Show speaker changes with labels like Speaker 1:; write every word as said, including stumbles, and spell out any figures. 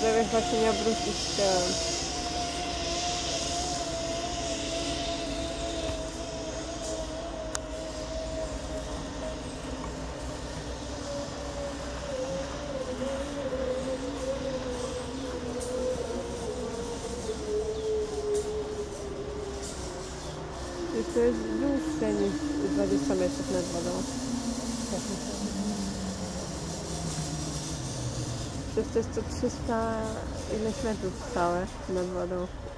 Speaker 1: Żebyś właśnie nie obrócić się. To jest dłuższe niż dwadzieścia metrów nad wodą. Przecież to jest to trzysta ileś metrów całe nad wodą.